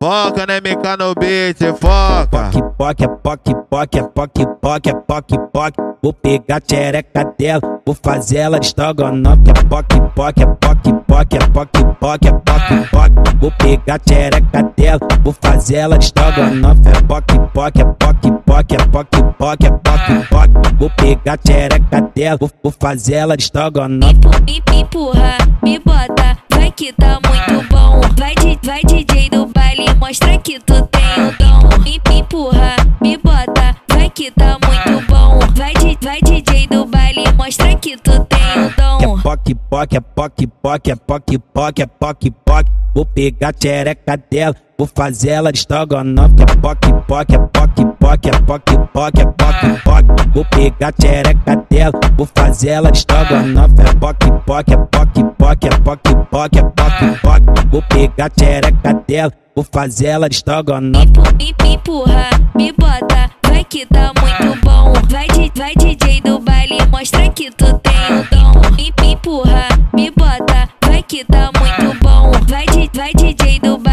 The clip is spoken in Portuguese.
Foca na MK no beat, foca. Poque, poque, poque, poque, poque, poque, poque. Vou pegar a tchereca dela, vou fazer ela de estrogonofe. Poque, poque, poque, poque, poque, poque, poque, poque. Vou pegar a tchereca dela, vou fazer ela de estrogonofe. Poque, poque, poque, poque, poque, poque, poque, poque. Vou pegar a tchereca dela, vou fazer ela de estrogonofe. Me empurra, me bota, vai que tá muito bom. Vai DJ do baile, mostra que tu tem o dom. Me empurra, me bota, vai que tá muito bom. Vai DJ do baile, mostra que tu tem o dom. Poque, poque, poque, poque, poque, poque, poque, poque. Vou pegar a tchereca dela, vou fazer ela de estrogonofe. Poque, poque, poque, poque, poque, poque, poque, poque. Vou pegar a tchereca dela, vou fazer ela de estrogonofe. Poque, poque, poque, poque, poque, poque, poque, poque. Vou pegar a tchereca dela, vou fazer ela de estrogonofe. Me empurra, me bota, vai que tá muito bom. Vai DJ do baile, mostra que tu tem o dom. Me empurra, me bota, vai que tá muito bom. Vai DJ do baile.